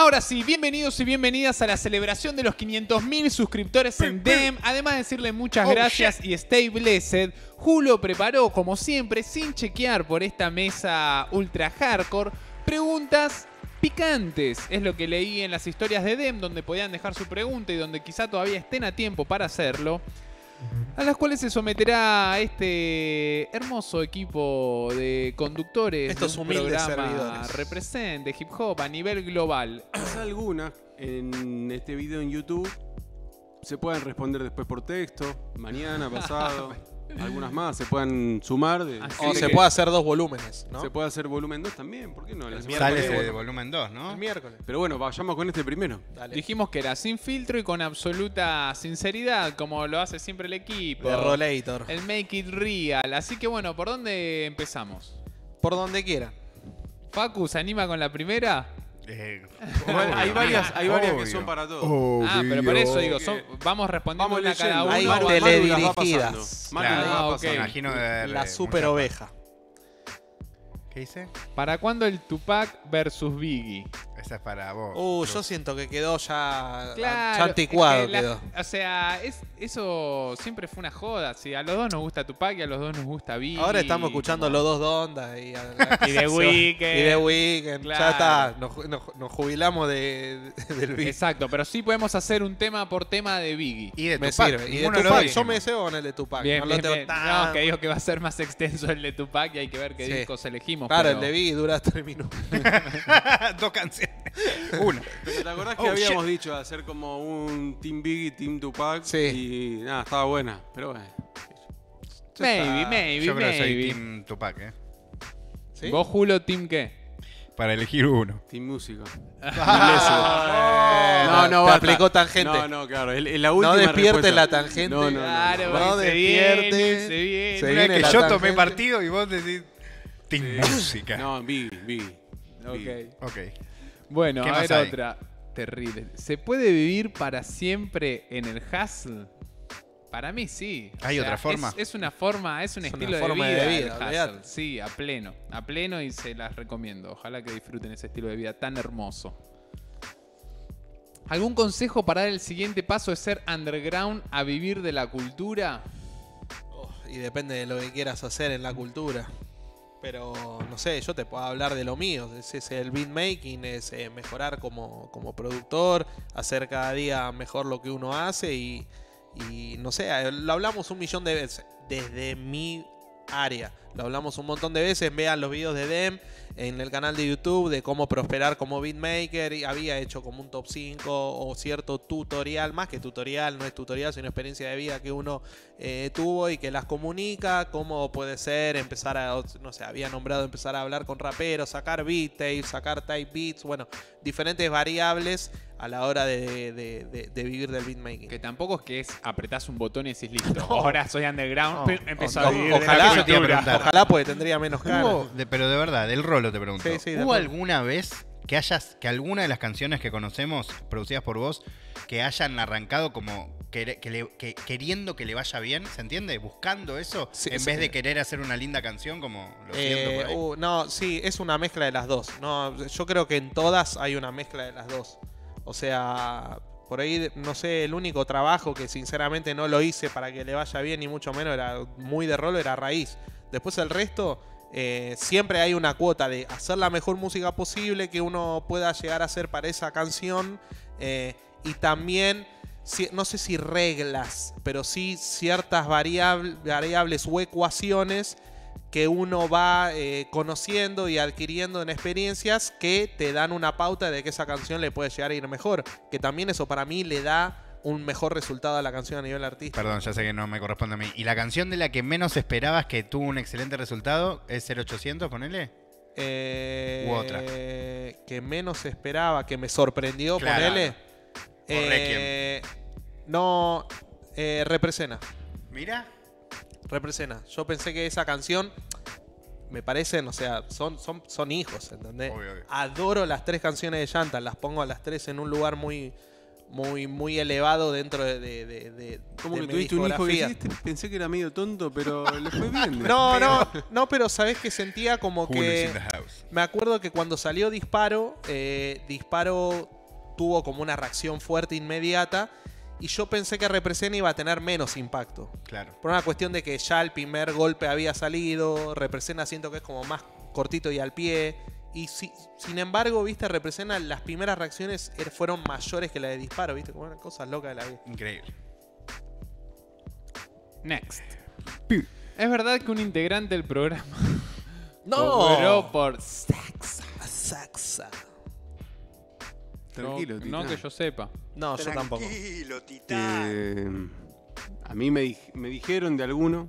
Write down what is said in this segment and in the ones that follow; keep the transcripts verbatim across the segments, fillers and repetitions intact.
Ahora sí, bienvenidos y bienvenidas a la celebración de los quinientos mil suscriptores en D E M. Además de decirle muchas Oh, gracias shit. y stay blessed, Julio preparó, como siempre, sin chequear por esta mesa ultra hardcore, preguntas picantes. Es lo que leí en las historias de D E M, donde podían dejar su pregunta y donde quizá todavía estén a tiempo para hacerlo, a las cuales se someterá este hermoso equipo de conductores Estos de un humildes programa servidores. Represent de hip hop a nivel global. Quizá algunas en este video en YouTube se pueden responder después por texto, mañana, pasado. Algunas más se pueden sumar. De, Así O que- se puede hacer dos volúmenes, ¿no? se puede hacer volumen dos también, ¿por qué no? La El semana Sale que ese viene. de volumen dos, ¿no? El miércoles. Pero bueno, vayamos con este primero. Dale. Dijimos que era sin filtro y con absoluta sinceridad, como lo hace siempre el equipo. De Rollator. El make it real. Así que bueno, ¿por dónde empezamos? Por donde quieran. Facu, ¿se anima con la primera? Eh, Igual hay obvio. varias, hay varias que Obvio. son para todos. Ah, pero por eso digo, Que- son- vamos respondiendo Vamos una a cada leyendo. uno. Hay Manu- tele- Manu las va teledirigidas. pasando. Manu Claro, las va Ah, ok. pasando. Me imagino de La de super mucha- oveja. ¿Qué dice? ¿Para cuándo el Tupac versus Biggie? Esa es para vos. Uh, yo siento que quedó ya, Claro, ya anticuado. es que la- quedó. o sea, es, eso siempre fue una joda. Si a los dos nos gusta Tupac y a los dos nos gusta Biggie. Ahora estamos escuchando como- los dos Dondas y, Y The Weeknd. Y The Weeknd. Claro. Ya está. Nos, nos- nos jubilamos de, de- del beat. Exacto, pero sí podemos hacer un tema por tema de Biggie. Y de Me Tupac. sirve. Y de ninguno de los Tupac, dos yo me dijimos. cebo con el de Tupac. Bien, no bien, lo tengo bien. tan- No, que digo que va a ser más extenso el de Tupac y hay que ver qué Sí. discos elegimos. Claro, pero- el de Biggie dura tres minutos. Dos canciones. Una. Pero ¿te acordás que Oh, habíamos dicho de hacer como un Team Biggie, Team Tupac? Sí. Y nada, estaba buena. Pero bueno. Ya Maybe, está. maybe, Yo creo que soy maybe. Team Tupac, ¿eh? ¿Sí? ¿Vos, Julio, team qué? Para elegir uno. Team Música. Ah, No, no, te basta. aplicó tangente. No, no, claro. el- el- la No última despiertes respuesta. la tangente. No, no, no. Claro, no, porque no se despierte. viene, se viene. Se Una viene vez que la yo tomé tangente. partido y vos decís Team Música. No, Biggie, Biggie. Biggie. Ok. Ok. Bueno, ¿Qué a más ver hay? otra. Terrible. ¿Se puede vivir para siempre en el hustle? Para mí sí. O ¿Hay sea, otra forma? Es, es una forma, es un Es una estilo forma de de vida. vida, el hustle. olvidate. Sí, a pleno. A pleno y se las recomiendo. Ojalá que disfruten ese estilo de vida tan hermoso. ¿Algún consejo para dar el siguiente paso de ser underground a vivir de la cultura? Oh, y depende de lo que quieras hacer en la cultura. Pero, no sé, yo te puedo hablar de lo mío. Es, es el beatmaking, es eh, mejorar como, como productor, hacer cada día mejor lo que uno hace y, y, no sé, eh, lo hablamos un millón de veces desde mi área. Lo hablamos un montón de veces. Vean los videos de D E M en el canal de YouTube de cómo prosperar como beatmaker. Y había hecho como un top cinco o cierto tutorial, más que tutorial, no es tutorial, sino experiencia de vida que uno eh, tuvo y que las comunica. Cómo puede ser empezar a, no sé, había nombrado empezar a hablar con raperos, sacar beat tapes, sacar type beats, bueno, diferentes variables a la hora de, de- de- de vivir del beatmaking. Que tampoco es que es apretás un botón y decís listo. Ahora soy underground, No. pero empezó O- a o- vivir de la ojalá, Eso te iba a preguntar. ojalá porque tendría menos cara. ¿Hubo, de- pero de verdad, el Rolo te pregunto. Sí, sí, de ¿Hubo acuerdo. alguna vez que hayas, que alguna de las canciones que conocemos, producidas por vos, que hayan arrancado como quere- que le- que- queriendo que le vaya bien? ¿Se entiende? Buscando eso, Sí, en sí. vez de querer hacer una linda canción como lo siento Eh, por ahí. uh, no, sí, es una mezcla de las dos. No, yo creo que en todas hay una mezcla de las dos. O sea, por ahí, no sé, el único trabajo que sinceramente no lo hice para que le vaya bien, ni mucho menos, era muy de rolo, era raíz. Después el resto, eh, siempre hay una cuota de hacer la mejor música posible que uno pueda llegar a hacer para esa canción. eh, y también, si- no sé si reglas, pero sí ciertas variable- variables o ecuaciones que uno va eh, conociendo y adquiriendo en experiencias que te dan una pauta de que esa canción le puede llegar a ir mejor. Que también eso para mí le da un mejor resultado a la canción a nivel artístico. Perdón, ya sé que no me corresponde a mí. ¿Y la canción de la que menos esperabas que tuvo un excelente resultado es cero ochocientos, ponele? Eh, U otra. Que menos esperaba, que me sorprendió, Claro. ponele. Eh, no, eh, Represena. Mira. Represena. Yo pensé que esa canción, me parecen, o sea, son, son, son hijos, ¿entendés? Obvio, obvio. Adoro las tres canciones de Llanta, las pongo a las tres en un lugar muy, muy, muy elevado dentro de, de, de, de ¿Cómo de que mi tuviste un hijo que discografía. hiciste? Pensé que era medio tonto, pero le fue bien. No, no, no, pero sabés que sentía como Julio is que... in the house. Me acuerdo que cuando salió Disparo, eh, Disparo tuvo como una reacción fuerte inmediata y yo pensé que Represena iba a tener menos impacto. Claro. Por una cuestión de que ya el primer golpe había salido, Represena siento que es como más cortito y al pie. Y si, sin embargo, viste, Represena, las primeras reacciones er- fueron mayores que la de Disparo, viste, como una cosa loca de la vida. Increíble. Next. ¿Es verdad que un integrante del programa ¡No! cobró por Saxa? Saxa. Tranquilo, no, Titán. no que yo sepa. No, yo tampoco. Tranquilo, titán. Eh, a mí me, dij- me dijeron de alguno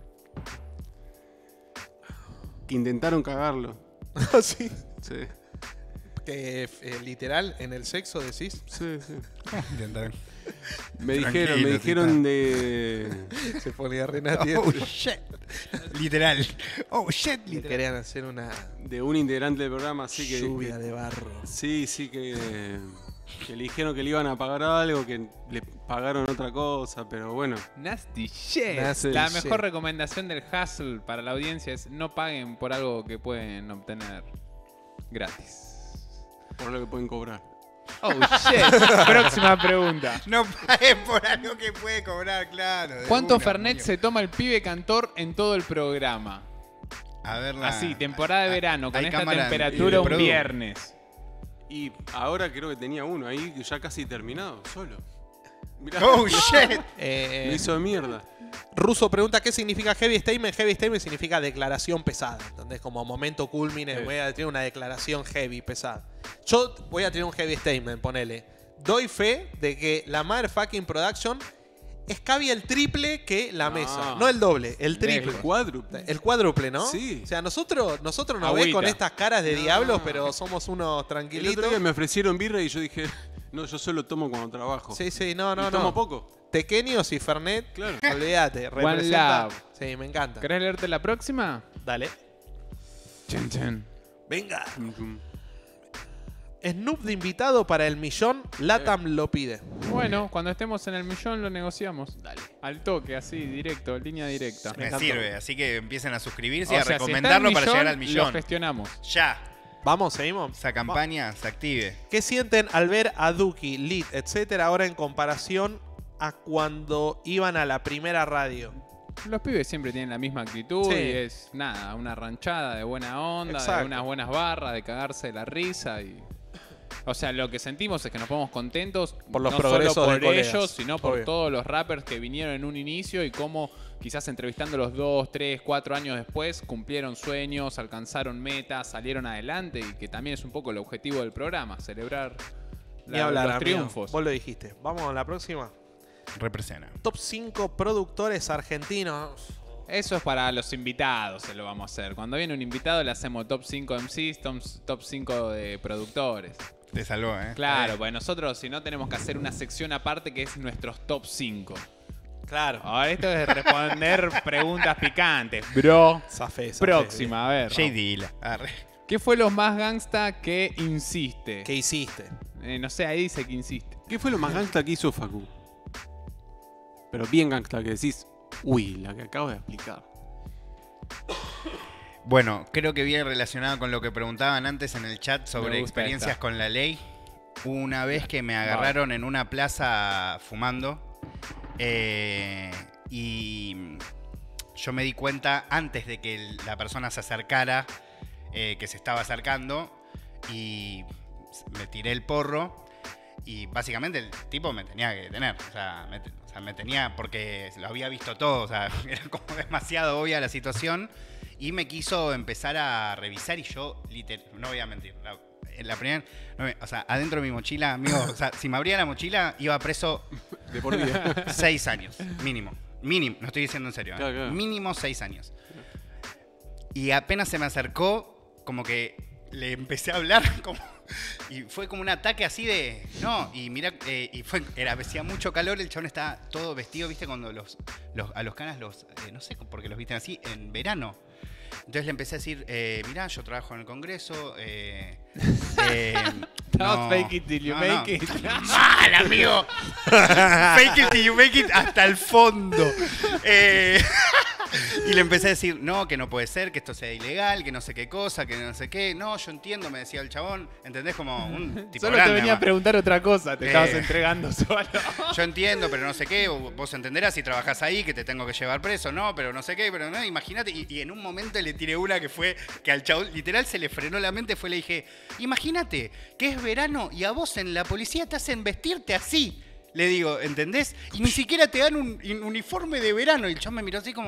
que intentaron cagarlo. Sí. Sí, Que eh, literal, en el sexo decís. sí, sí. Intentaron. Me dijeron, Tranquilo, me dijeron Titán. de... Se ponía Renati. Oh shit. Literal. Oh shit, Y literal. querían hacer una de un integrante del programa, así que... lluvia que- de barro. Sí, sí, que, que le dijeron que le iban a pagar algo, que le pagaron otra cosa, pero bueno. Nasty shit. Nasty la shit. mejor recomendación del hustle para la audiencia es no paguen por algo que pueden obtener gratis. Por lo que pueden cobrar. Oh shit. Próxima pregunta. No paguen por algo que puede cobrar, claro. de ¿Cuánto una, Fernet muñeco. se toma el pibe cantor en todo el programa? A ver, la- Así, temporada de hay- verano, con hay esta cámara en- temperatura y un produ- viernes. Y ahora creo que tenía uno ahí, ya casi terminado, solo. Mirá, Oh shit. Eh, lo hizo de mierda. Russo pregunta qué significa heavy statement. Heavy statement significa declaración pesada. ¿Entendés? Como momento culmine, Sí. voy a tener una declaración heavy, pesada. Yo voy a tener un heavy statement, ponele. Doy fe de que la motherfucking production escabia el triple que la No. mesa. No el doble, el triple. El cuádruple. El cuádruple, ¿no? Sí. O sea, nosotros, nosotros nos ven Agüita. con estas caras de No. diablos, pero somos unos El otro tranquilitos. día me ofrecieron birra y yo dije, no, yo solo tomo cuando trabajo. Sí, sí, no, no, Y tomo no. poco. Tequeños y Fernet, Claro. olvídate. representa- love. Sí, me encanta. ¿Querés leerte la próxima? Dale. Chen, chen. Venga. Mm, Snoop de invitado para el millón, Latam lo pide. Bueno, cuando estemos en el millón lo negociamos. Dale. Al toque, así, directo, línea directa. Me Me encantó. sirve, así que empiecen a suscribirse O y a sea, si está recomendarlo el para millón, llegar al Lo millón. gestionamos. Ya. Vamos, seguimos. Esa campaña se active. ¿Qué sienten al ver a Duki, Lit, etcétera, ahora en comparación a cuando iban a la primera radio? Los pibes siempre tienen la misma actitud Sí. y es nada, una ranchada de buena onda, Exacto. de unas buenas barras, de cagarse de la risa y. O sea, lo que sentimos es que nos ponemos contentos Por los no progresos solo de por colegas, ellos, sino por obvio. todos los rappers que vinieron en un inicio y cómo quizás entrevistándolos dos, tres, cuatro años después cumplieron sueños, alcanzaron metas, salieron adelante y que también es un poco el objetivo del programa, celebrar Ni la- hablar, los amigo. triunfos. Vos lo dijiste. Vamos a la próxima. Represena. Top cinco productores argentinos. Eso es para los invitados, se lo vamos a hacer. Cuando viene un invitado le hacemos top cinco M Cs, top- top cinco de productores. Te salvó, ¿eh? Claro, pues nosotros si no tenemos que hacer una sección aparte que es nuestros top cinco. Claro. Ahora esto es responder preguntas picantes. Bro. Zafé, zafé. Próxima, a ver. J. Dilla. Arre. ¿Qué fue lo más gangsta que insiste? ¿Qué hiciste? Eh, no sé, ahí dice que insiste. ¿Qué fue lo más gangsta que hizo Facu? Pero bien gangsta que decís, uy, la que acabo de explicar. Bueno, creo que viene relacionado con lo que preguntaban antes en el chat sobre Me gusta experiencias esta. con la ley. Una vez que me agarraron en una plaza fumando eh, y yo me di cuenta antes de que el- la persona se acercara, eh, que se estaba acercando, y me tiré el porro y básicamente el tipo me tenía que detener. O sea, me, o sea, me tenía porque lo había visto todo. O sea, era como demasiado obvia la situación. Y me quiso empezar a revisar y yo, literal, no voy a mentir. La, en la primera, no me- o sea, adentro de mi mochila, amigo, o sea, si me abría la mochila, iba preso De por vida. seis años, mínimo. Mínimo, no estoy diciendo en serio. ¿eh? Claro, claro. Mínimo seis años. Y apenas se me acercó, como que le empecé a hablar, como, y fue como un ataque así de, no, y mira, eh, y fue, era, hacía mucho calor, el chabón estaba todo vestido, viste, cuando los, los a los canas los, eh, no sé por qué los visten así, en verano. Entonces le empecé a decir, eh, mirá, yo trabajo en el Congreso. Eh, eh, Don't no, fake it till you no, make no. it. ¡Mal, amigo! Fake it till you make it hasta el fondo. Eh, y le empecé a decir, no, que no puede ser, que esto sea ilegal, que no sé qué cosa, que no sé qué. No, yo entiendo, me decía el chabón. ¿Entendés? Como un tipo Solo grande, te venía a además. preguntar otra cosa, te Eh. estabas entregando solo. Yo entiendo, pero no sé qué. Vos entenderás si trabajás ahí que te tengo que llevar preso, no, pero no sé qué, pero no, imagínate. Y, y en un momento le tiré una que fue que al chabón literal se le frenó la mente. Fue, le dije, imagínate que es verano y a vos en la policía te hacen vestirte así. Le digo, ¿entendés? Y ni siquiera te dan un, un uniforme de verano. Y el chabón me miró así como.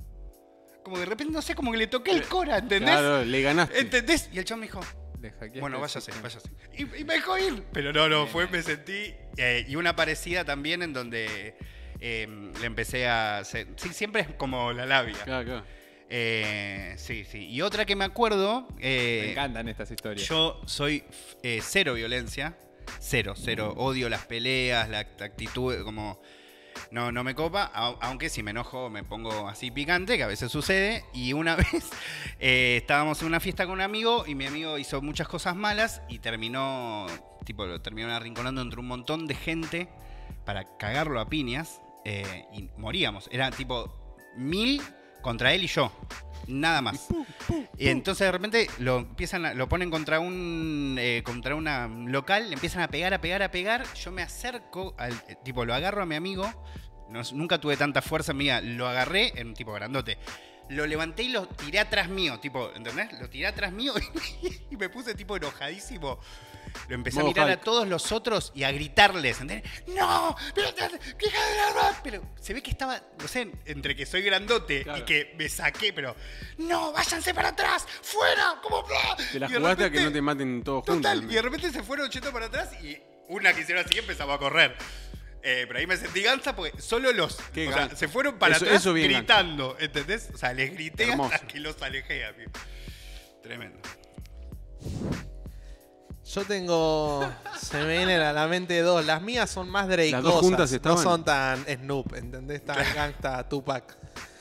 Como de repente, no sé, como que le toqué el cora, ¿entendés? Claro, le ganaste. ¿Entendés? Y el chabón me dijo. Bueno, váyase, váyase. Y, y me dejó ir. Pero no, no, fue, me sentí. Eh, y una parecida también en donde eh, le empecé a. hacer- sí, siempre es como la labia. Claro, claro. Eh, sí, sí. Y otra que me acuerdo. eh, Me encantan estas historias. yo soy eh, cero violencia. Cero, cero. Odio las peleas, la act- actitud, como. No, no me copa, au- aunque si me enojo me pongo así picante, que a veces sucede. Y una vez eh, estábamos en una fiesta con un amigo y mi amigo hizo muchas cosas malas y terminó, tipo, lo terminó arrinconando entre un montón de gente para cagarlo a piñas eh, y moríamos. Era tipo mil contra él y yo. Nada más. Y entonces de repente lo empiezan a- lo ponen contra un eh, contra una local, le empiezan a pegar, a pegar, a pegar. Yo me acerco al eh, tipo, lo agarro a mi amigo. No- nunca tuve tanta fuerza mía. Lo agarré en un tipo grandote. Lo levanté y lo tiré atrás mío, tipo, ¿entendés? Lo tiré atrás mío y me puse tipo enojadísimo. Lo empecé Modo a mirar Hulk. a todos los otros y a gritarles, ¿entendés? ¡No! ¡Pero, qué hija de la madre! Pero se ve que estaba, no sé, entre que soy grandote Claro. y que me saqué, pero ¡no! ¡Váyanse para atrás! ¡Fuera! ¿Cómo? Te la Y de jugaste a que repente- no te maten todos juntos. Total, y de repente se fueron yendo para atrás y una que hicieron así empezaba a correr. Eh, pero ahí me sentí gansa porque solo los. Qué o sea, gansa. se fueron para Eso- atrás eso bien gritando, ¿entendés? O sea, les grité Hermoso. hasta que los alejé, amigo. Tremendo. Yo tengo. Se me vienen a la mente dos. Las mías son más Drake. Las dos juntas No estaban. son tan Snoop, ¿entendés? Tan gangsta Tupac.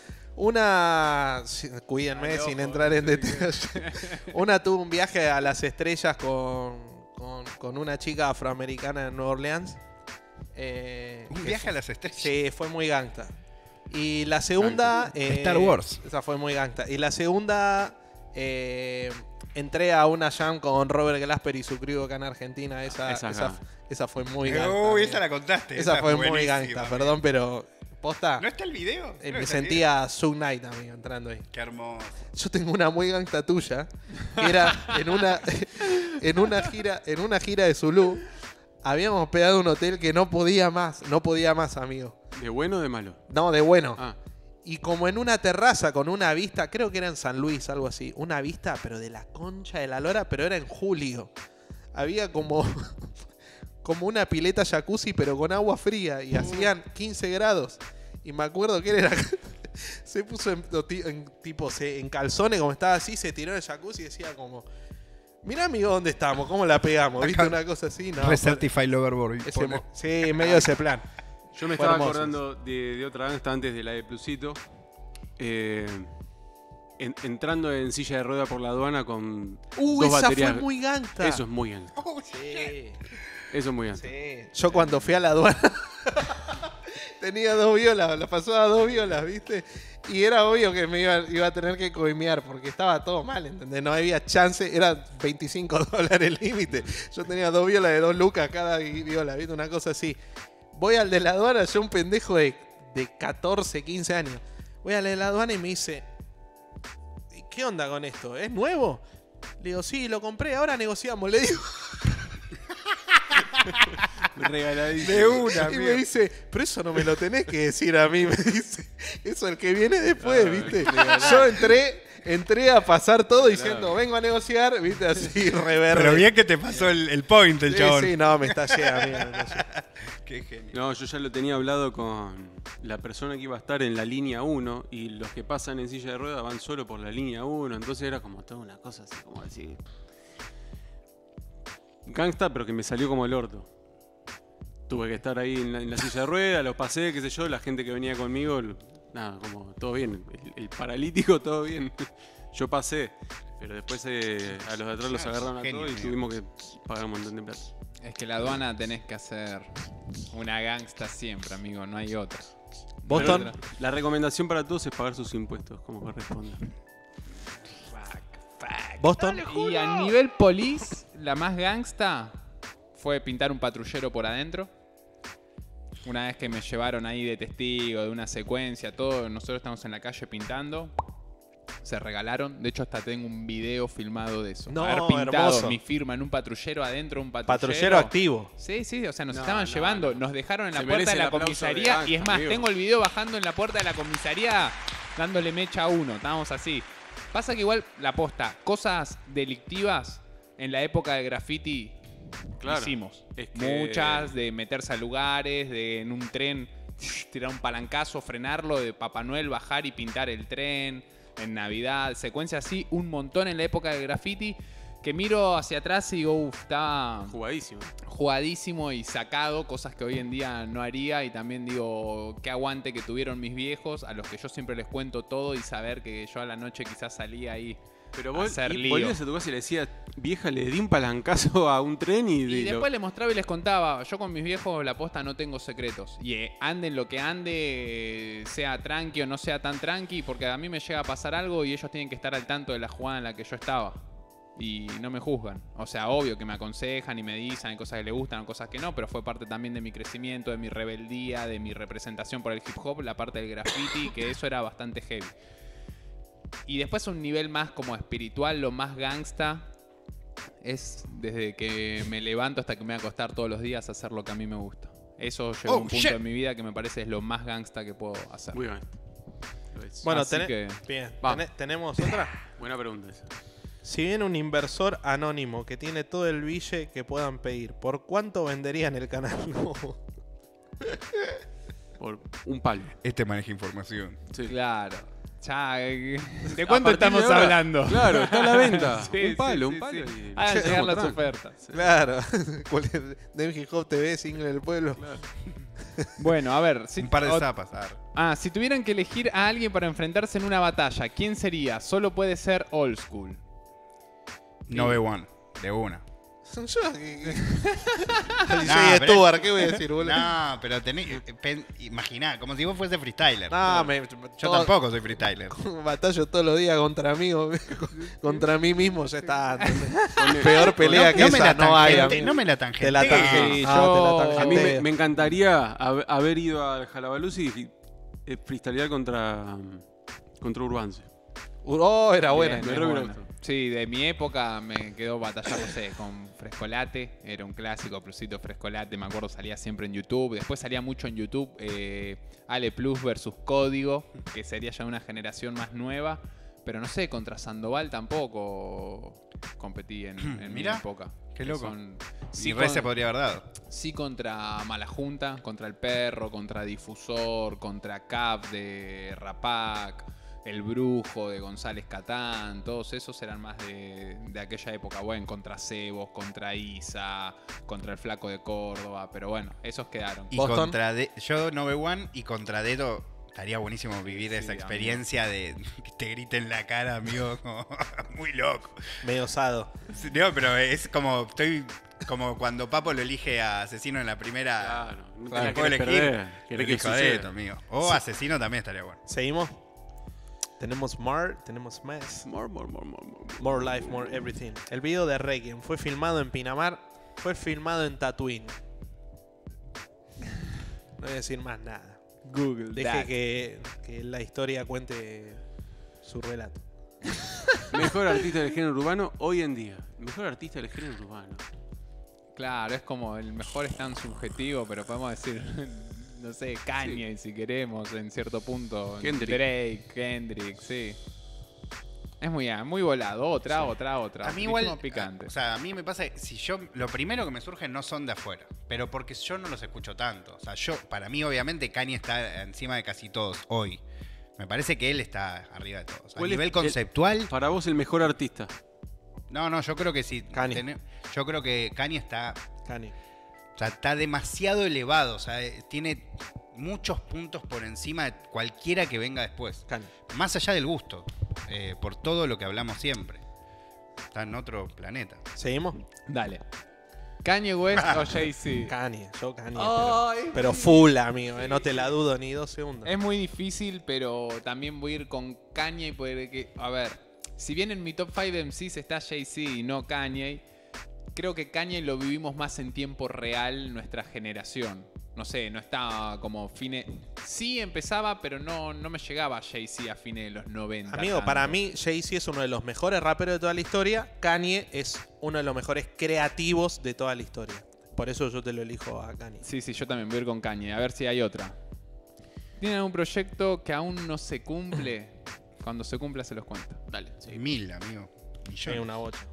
Una. si- Cuídenme Ay, sin ojo, entrar en no sé detalles. Una tuvo un viaje a las estrellas con, con, con una chica afroamericana en Nueva Orleans. Eh, Un que viaje fue- a las estrellas. Sí, fue muy gangsta. Y la segunda. eh, Star Wars. Esa fue muy gangsta. Y la segunda. eh, entré a una jam con Robert Glasper y su crew acá en Argentina. Esa, Esa esa, es esa fue muy gangsta. Uy, amigo. esa la contaste. Esa fue muy buenísima, gangsta, amigo. perdón, pero. Posta. ¿No está el video? eh, Creo que me está el sentía Sug Knight, amigo, entrando ahí. video. Qué hermoso. Yo tengo una muy gangsta tuya, que era en una, en una gira, en una gira de Zulu, habíamos pegado un hotel que no podía más, no podía más, amigo. ¿De bueno o de malo? No, de bueno. Ah, Y como en una terraza con una vista, creo que era en San Luis, algo así, una vista, pero de la concha de la lora, pero era en julio. Había como, como una pileta jacuzzi, pero con agua fría, y hacían quince grados. Y me acuerdo que él era. Se puso en, en- tipo se, en calzones, como estaba así, se tiró en el jacuzzi y decía como. Mirá, amigo, ¿dónde estamos? ¿Cómo la pegamos? ¿Viste Acá- una cosa así? No, Re fue- Certified Lover Boy. ese Pone. mo- sí, medio ese plan. yo me Fue estaba hermoso. acordando de, de otra gangsta antes de la de Plusito. Eh, en- entrando en silla de rueda por la aduana con Uh, dos esa baterías. fue muy gangsta. Eso es muy gangsta. Oh, Sí. Eso es muy gangsta. Sí. Yo cuando fui a la aduana tenía dos violas, las pasaba dos violas, ¿viste? Y era obvio que me iba, iba a tener que coimear porque estaba todo mal, ¿entendés? No había chance, era veinticinco dólares el límite. Yo tenía dos violas de dos lucas cada vi- viola, ¿viste? Una cosa así. Voy al de la aduana, yo un pendejo de, de catorce, quince años. Voy al de la aduana y me dice, ¿qué onda con esto? ¿Es nuevo? Le digo, sí, lo compré, ahora negociamos, le digo. Regaladísimo. De una, Y me amigo. dice, pero eso no me lo tenés que decir a mí, me dice. Eso el que viene después, Ah, ¿viste? claro. Yo entré, entré a pasar todo Claro. diciendo, vengo a negociar, ¿viste? Así, reverde. Pero bien que te pasó el, el point, el Sí, chabón. sí, no, me estallé, amigo. me estallé. Qué genio. No, yo ya lo tenía hablado con la persona que iba a estar en la línea uno y los que pasan en silla de ruedas van solo por la línea uno, entonces era como toda una cosa así, como decir... Gangsta, pero que me salió como el orto. Tuve que estar ahí en la, en la silla de ruedas, lo pasé, qué sé yo, la gente que venía conmigo, lo- nada, como todo bien. El, el paralítico, todo bien. Yo pasé, pero después eh, a los de atrás los agarraron a Genio, todos y amigo. tuvimos que pagar un montón de plata. Es que la aduana tenés que hacer una gangsta siempre, amigo, no hay otra. Boston. Pero- La recomendación para todos es pagar sus impuestos, como corresponde. Boston. Y a nivel police, la más gangsta fue pintar un patrullero por adentro. Una vez que me llevaron ahí de testigo, de una secuencia, todo, nosotros estamos en la calle pintando. Se regalaron. De hecho, hasta tengo un video filmado de eso. No, Haber pintado hermoso. mi firma en un patrullero adentro de un patrullero. Patrullero activo. Sí, sí, o sea, nos No, estaban no, llevando, no. nos dejaron en la Se puerta merece de la el aplauso comisaría. de y es gangsta, más, amigo. tengo el video bajando en la puerta de la comisaría dándole mecha a uno. Estábamos así. Pasa que igual, la posta, cosas delictivas en la época del graffiti Claro, hicimos. es que- Muchas, de meterse a lugares, de en un tren tirar un palancazo, frenarlo, de Papá Noel bajar y pintar el tren. En Navidad, secuencias así, un montón en la época del graffiti. Que miro hacia atrás y digo, uff, está Jugadísimo. jugadísimo y sacado, cosas que hoy en día no haría. Y también digo, qué aguante que tuvieron mis viejos, a los que yo siempre les cuento todo y saber que yo a la noche quizás salía ahí. Pero vos Hacer y lío. volvías a tu casa y le decías, vieja, le di un palancazo a un tren y... Y de- lo- después les mostraba y les contaba, yo con mis viejos la posta no tengo secretos. Y eh, anden lo que ande, eh, sea tranqui o no sea tan tranqui, porque a mí me llega a pasar algo y ellos tienen que estar al tanto de la jugada en la que yo estaba. Y no me juzgan. O sea, obvio que me aconsejan y me dicen, hay cosas que les gustan o cosas que no, pero fue parte también de mi crecimiento, de mi rebeldía, de mi representación por el hip hop, la parte del graffiti, que eso era bastante heavy. Y después un nivel más como espiritual, lo más gangsta, es desde que me levanto hasta que me voy a acostar todos los días hacer lo que a mí me gusta. Eso llegó a Oh, un punto shit. en mi vida que me parece es lo más gangsta que puedo hacer. Muy bien. Lo es. Bueno, Así tené- que- bien. Vamos. Tené- tenemos otra. Buena pregunta esa. Si viene un inversor anónimo que tiene todo el bille que puedan pedir, ¿por cuánto venderían el canal? No. Por un palo. Este maneja información. Sí. Claro. Ya, eh, ¿de A cuánto partir de estamos ahora, hablando? Claro, está a la venta. Sí, un palo, sí, un palo. sí, sí. y- Hagan Sí, llegar las tranqui. ofertas. Claro. ¿Cuál es? Dem Hip Hop T V, single del pueblo. Bueno, a ver. Si, Un par de o- zapas. A ver. Ah, si tuvieran que elegir a alguien para enfrentarse en una batalla, ¿quién sería? Solo puede ser old school. No ve one. De una. Son yo. que- que- Nah, soy pero- Stuart, ¿qué voy a decir, boludo? No, pero tenés. pen- Imaginá, como si vos fuese freestyler. No, me, Yo todo- tampoco soy freestyler. Batallo todos los días contra mí, o- contra mí mismo, ya está. Con el- Peor con- pelea no, que no me esa la no hay, tangente, amigo. no me la Te la tangente. tangente. Sí, Ah, yo- te la A mí me, tangenteo. me encantaría hab- haber ido al Jalabalusi y eh, freestylear contra, contra Urbance. Oh, era buena. Bien, me es re hubiera buena. gustado. Sí, de mi época me quedó batallar, no sé, con Frescolate. Era un clásico, Plusito Frescolate. Me acuerdo, salía siempre en YouTube. Después salía mucho en YouTube eh, Ale Plus versus Código, que sería ya una generación más nueva. Pero no sé, contra Sandoval tampoco competí en, en mi Mira, época. qué Que loco. son- Si sí, re con- se podría haber dado. Sí contra Malajunta, contra El Perro, contra Difusor, contra Cap de Rapac, El Brujo de González Catán, todos esos eran más de, de aquella época. Bueno, contra Cebos, contra Isa, contra el Flaco de Córdoba, pero bueno, esos quedaron. Y Boston. contra de, yo no ve one y contra Dedo estaría buenísimo vivir Sí, esa amigo. experiencia de que te griten en la cara, amigo, como muy loco. Medio osado. No, pero es como estoy como cuando Papo lo elige a Asesino en la primera. Claro, no Claro, te la puedo querés elegir. perder. Querés que Hijo de suceda. esto, amigo. O Asesino también estaría bueno. ¿Seguimos? Tenemos Mar, tenemos Mess. More, more, more, more, more. More Life, More Everything. El video de Requiem fue filmado en Pinamar, fue filmado en Tatooine. No voy a decir más nada. Google. Deje que, que la historia cuente su relato. Mejor artista del género urbano hoy en día. Mejor artista del género urbano. Claro, es como el mejor es tan subjetivo, pero podemos decir, no sé, Kanye si queremos, en cierto punto. Kendrick. Drake, Kendrick, sí. Es muy, ah, muy volado. Otra, Sí. otra, otra. A mí igual, Dijimos picante. o sea, a mí me pasa que si yo, lo primero que me surge no son de afuera, pero porque yo no los escucho tanto. O sea, yo, para mí obviamente Kanye está encima de casi todos hoy. Me parece que él está arriba de todos. A ¿Cuál es nivel el- conceptual, Para vos el mejor artista. no, no, yo creo que sí. Kanye. Tené- yo creo que Kanye está, Kanye. o sea, está demasiado elevado. O sea, eh, tiene muchos puntos por encima de cualquiera que venga después. Kanye. Más allá del gusto, eh, por todo lo que hablamos siempre. Está en otro planeta. ¿Seguimos? Dale. ¿Kanye West o Jay-Z? Kanye, yo Kanye. Ay, pero, pero full, amigo, eh, no te la dudo ni dos segundos. Es muy difícil, pero también voy a ir con Kanye porque, a ver, si bien en mi top cinco de M Cs está Jay-Z y no Kanye, creo que Kanye lo vivimos más en tiempo real nuestra generación. No sé, no estaba como fines... Sí empezaba, pero no, no me llegaba Jay-Z a fines de los noventa. Amigo, tanto. para mí Jay-Z es uno de los mejores raperos de toda la historia. Kanye es uno de los mejores creativos de toda la historia. Por eso yo te lo elijo a Kanye. Sí, sí, yo también voy a ir con Kanye. A ver si hay otra. ¿Tienen algún proyecto que aún no se cumple? Cuando se cumpla se los cuento. Dale. Mil, amigo. Hay Millones. una bocha.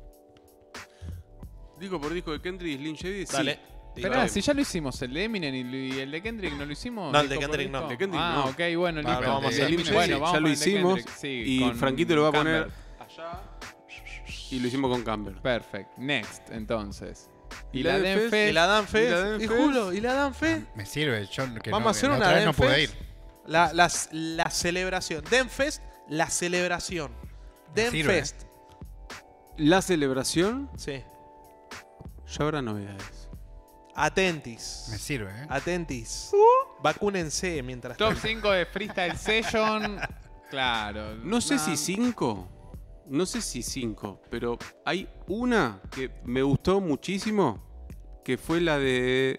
Disco por disco de Kendrick y Slim Shady. Dale. Sí. Esperá, Dale. si ya lo hicimos, el de Eminem y el de Kendrick no lo hicimos. No, el de disco por Kendrick no. disco? El de Kendrick ah, no. ok, bueno, Ah, listo. lo vamos a El de hacer. Eminem, Slim bueno, Shady vamos ya con lo el de hicimos. Kendrick, sí, Y con Franquito lo va a poner Campbell. allá. Y lo hicimos con Campbell. Perfect. Next, entonces. ¿Y Y la la de de Fest? Fest. ¿Y la Dan ¿Y Fest? la Dan ¿Y Fest? Julio? ¿Y la Dan Fest? Me sirve. Yo, que Vamos no, a hacer la una otra vez Dan no pude Fest. ir. La, la, la celebración. Den Fest, la celebración. Den sirve. Fest. La celebración, Sí. ya habrá novedades. Atentis. Me sirve, ¿eh? Atentis. Vacúnense mientras Top tanto. cinco de Freestyle Session. Claro. No sé nah, si cinco. No sé si cinco. Pero hay una que me gustó muchísimo. Que fue la de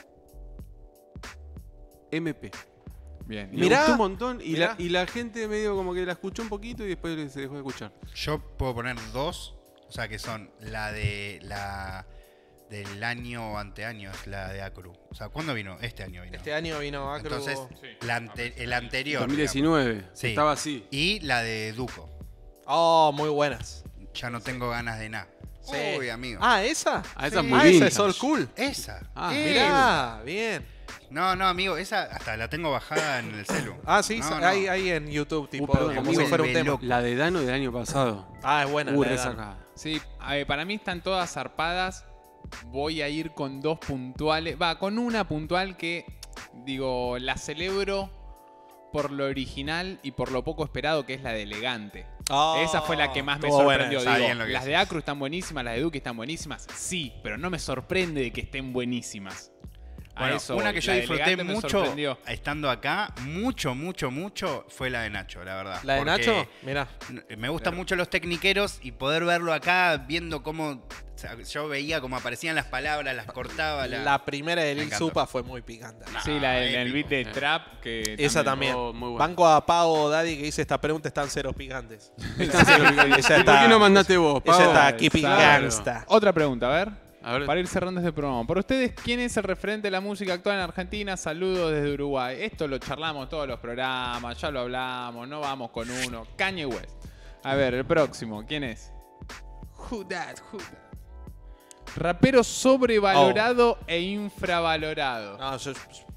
M P. Bien. Me Mirá, gustó un montón. Y mirá. la, y la gente medio como que la escuchó un poquito y después se dejó de escuchar. Yo puedo poner dos. O sea, que son la de la del año o anteaño, es la de Acru. O sea, ¿cuándo vino? Este año vino. Este año vino Acro. Entonces, la ante- el anterior. dos mil diecinueve. digamos. Sí. Estaba así. Y la de Duco. Oh, muy buenas. Ya no tengo ganas de nada. Sí. Uy, amigo. Ah, ¿esa? Ah, esa es Sí. muy Ah, esa vintage. es All Cool. Esa. Ah, Eh. Mirá, bien. No, no, amigo, esa hasta la tengo bajada en el celu. Ah, sí, No, sa- no. Hay, hay en YouTube, tipo, perdón, como amigo, si fuera un me tema. loco. La de Dano del año pasado. Ah, es buena. Uh, la de Dan. resacada. Sí, a ver, para mí están todas zarpadas. Voy a ir con dos puntuales. Va, con una puntual que, digo, la celebro por lo original y por lo poco esperado, que es la de Elegante. Oh, Esa fue la que más me estuvo buena sorprendió. esa. Está Digo, bien lo que las de decís. Acru están buenísimas, las de Duque están buenísimas. Sí, pero no me sorprende de que estén buenísimas. A Bueno, eso una voy. que yo La de disfruté Elegante me mucho sorprendió. estando acá, mucho, mucho, mucho, fue la de Nacho, la verdad. ¿La de Porque Nacho? Mirá. Me gustan mucho los tecniqueros y poder verlo acá, viendo cómo. O sea, yo veía cómo aparecían las palabras, las cortaba. La... La primera de Me Lil encantó. Supa fue muy picante. Sí, la del el beat épico. de Trap. Que Esa también. Oh, muy buena. Banco a Pavo Daddy que dice esta pregunta están ceros picantes. Están cero picantes. Esa ¿Y por está- qué no mandaste vos, Pau? Esa está Exacto. Keeping Claro. Gangsta. Otra pregunta, a ver. A ver. Para ir cerrando este programa. Para ustedes, ¿quién es el referente de la música actual en Argentina? Saludos desde Uruguay. Esto lo charlamos todos los programas, ya lo hablamos, no vamos con uno. Kanye West. A ver, el próximo, ¿quién es? Who that, who that? Rapero sobrevalorado e infravalorado. No, yo-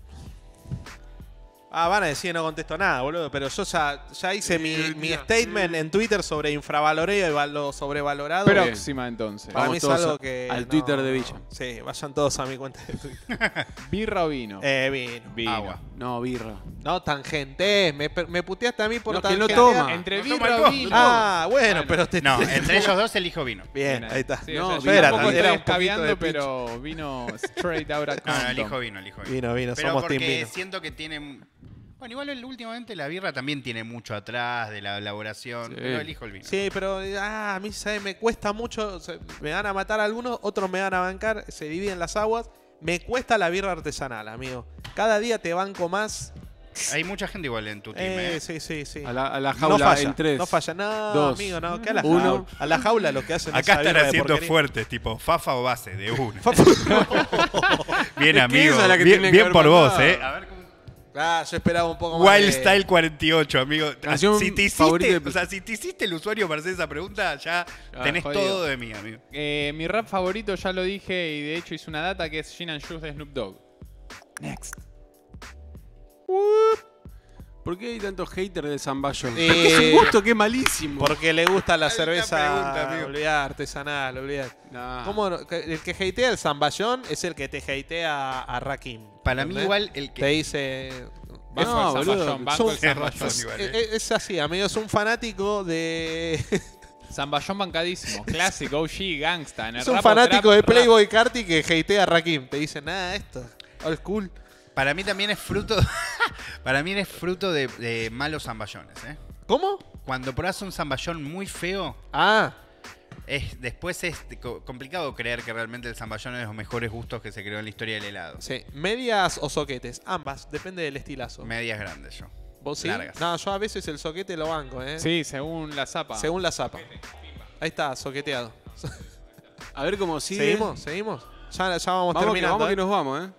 Ah, van a decir que no contesto nada, boludo. Pero yo ya, ya hice mi, Eh, mi mira. statement en Twitter sobre infravalorado y val- sobrevalorado. Próxima Próxima entonces. Para Vamos mí es todos algo a- que. al no- Twitter de Villa. Sí, vayan todos a mi cuenta de Twitter. ¿Birra o vino? eh, vino. Vino. Agua. No, birra. No, tangente. Me, per- me puteaste a mí por No, que no tangentear. toma. Entre No birra toma o alcohol, vino. Ah, bueno, Bueno. pero te. No, entre ellos dos elijo vino. Bien, ahí está. Sí, No, o sea, yo yo era- tampoco era estoy un poquito escabeando, de pero vino straight out of No, no, Compton. elijo vino, elijo vino. Vino, vino, Pero somos porque team vino. siento que tiene. Bueno, igual el- últimamente la birra también tiene mucho atrás de la elaboración. Sí. Pero elijo el vino. Sí, pero ah, a mí ¿sabes? Me cuesta mucho. O sea, me van a matar algunos, otros me van a bancar. Se dividen las aguas. Me cuesta la birra artesanal, amigo. Cada día te banco más. Hay mucha gente igual en tu team, Eh, ¿eh? sí, sí, sí. A la, a la No jaula falla, en tres. no falla. No, dos, amigo, no. ¿Qué a la uno. jaula? A la jaula lo que hacen es Acá esa están birra de haciendo porquería. fuertes, tipo Fafa o base, de una. Bien, Es que amigo. esa es la que bien tiene que bien haber por vos, mandado. ¿eh? A ver cómo. Ah, yo esperaba un poco más. Wild de- Style cuarenta y ocho, amigo. Canción Si te favorita hiciste, de- o sea, si te hiciste el usuario para hacer esa pregunta, ya Ah, tenés jodido. todo de mí, amigo. Eh, mi rap favorito ya lo dije y de hecho hice una data que es Gin and Juice de Snoop Dogg. Next. ¿Por qué hay tantos haters del zamballón? Eh, Porque es un gusto que es malísimo. Porque le gusta la Alta cerveza pregunta, amigo. olvidar, artesanal, olvidar. Nah. ¿Cómo no? El que hatea el zamballón es el que te hatea a Rakim. Para mí ¿entendés? igual el Te que... dice... Banco No, el boludo, Zamballón, banco son- el Zamballón. Es, igual, eh. es- es así, amigo. Es un fanático de... Zamballón bancadísimo, clásico, O G, gangsta. En el es un rap o fanático trap, de rap. Playboy Carti que hatea a Rakim. Te dice, nada, esto. Old school. Para mí también es fruto... para mí es fruto de, de malos zamballones, ¿eh? ¿Cómo? Cuando probás un zamballón muy feo, Ah, es, después es co- complicado creer que realmente el zamballón es de los mejores gustos que se creó en la historia del helado. sí. ¿Medias o soquetes? Ambas. Depende del estilazo. Medias grandes yo. ¿Vos sí? largas. No, yo a veces el soquete lo banco, ¿eh? Sí, según la zapa. Según la zapa. Ahí está, soqueteado. A ver cómo sigue. ¿Seguimos? ¿Seguimos? Ya, ya vamos, Vamos, que, terminando. vamos que ¿eh? nos vamos, ¿eh?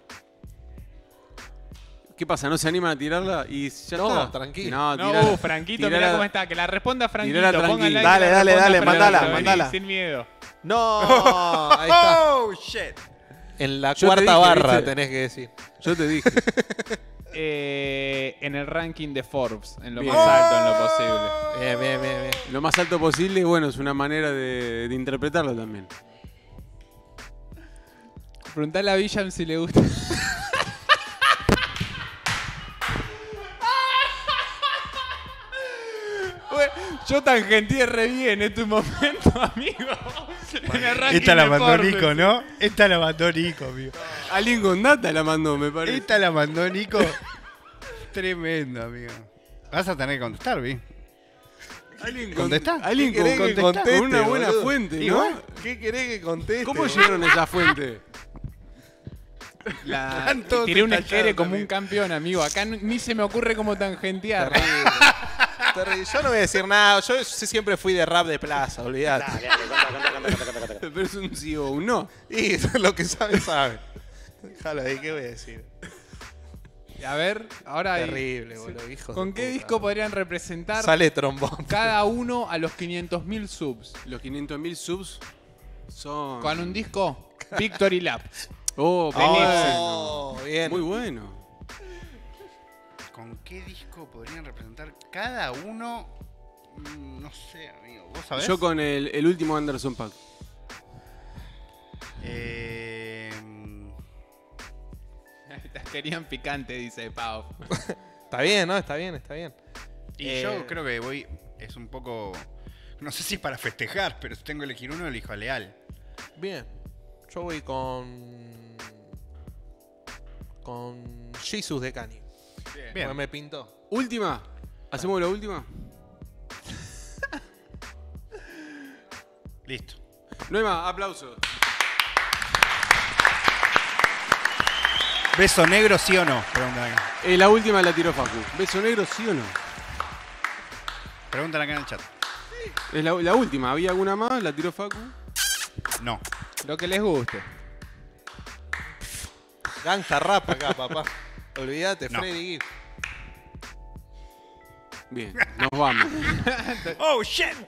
¿Qué pasa? ¿No se animan a tirarla? Y ya No, está. tranquilo. No, No, tirala- uh, Franquito, tirala- mirá cómo está. Que la responda Franquito. tirala Pongan tranquilo. like, Dale, que la dale, responda dale, Franquito, mandala, vení, mandala. Sin miedo. No, ahí está. ¡Oh, shit! En la Yo te cuarta dije, barra ¿viste? tenés que decir. Yo te dije. Eh, en el ranking de Forbes, en lo Bien. más alto, en lo posible. Bien, bien, bien, bien. Lo más alto posible, bueno, es una manera de, de interpretarlo también. Preguntale a Villam si le gusta. Bueno, yo tangenteé re bien en tu momento, amigo. En el ranking Esta la de mandó Forbes. Nico, ¿no? Esta la mandó Nico, amigo. Alguien con data la mandó, me parece. Esta la mandó Nico. Tremendo, amigo. Vas a tener que contestar, Vi. ¿Alguien con, ¿Contestá? alguien ¿Qué con, querés que contestá, conteste, con una buena boludo? fuente, ¿no? Igual. ¿Qué querés que conteste? ¿Cómo llegaron a esa fuente? La- Están todos tiré un estallados esquere como también. un campeón, amigo. Acá n- ni se me ocurre cómo tangentear. Terrible. Terrible. Yo no voy a decir nada. Yo siempre fui de rap de plaza, olvidate. Pero es un sí o un no. Y lo que sabe, sabe. Déjalo ahí, ¿qué voy a decir? A ver, ahora. hay- Terrible, boludo, hijo ¿Con de qué puta. disco podrían representar Sale trombón. cada uno a los quinientos mil subs? Los quinientos mil subs son... Con un disco, Victory Lap. Oh, Oh, bueno. bien. Muy bueno. ¿Con qué disco podrían representar cada uno? Mm, No sé, amigo. ¿Vos sabés? Yo con el, el último Anderson Paak. Eh, Querían picante, dice Pau. Está bien, ¿no? Está bien, está bien. y Eh, yo creo que voy... Es un poco... No sé si para festejar, pero si tengo que elegir uno, elijo a Leal. Bien. Yo voy con. Con Jesus de Kanye. Bien. Bien. Porque me pintó. Última. ¿Hacemos la última? Listo. No hay más. Aplausos. ¿Beso negro, sí o no? Preguntan acá. Eh, la última la tiró Facu. ¿Beso negro, sí o no? Preguntan acá en el chat. Es la, la última. ¿Había alguna más? ¿La tiró Facu? No. Lo que les guste. Gangsta rap acá, papá. Olvídate, No. Freddy Gibbs. Bien, nos vamos. ¡Oh, shit!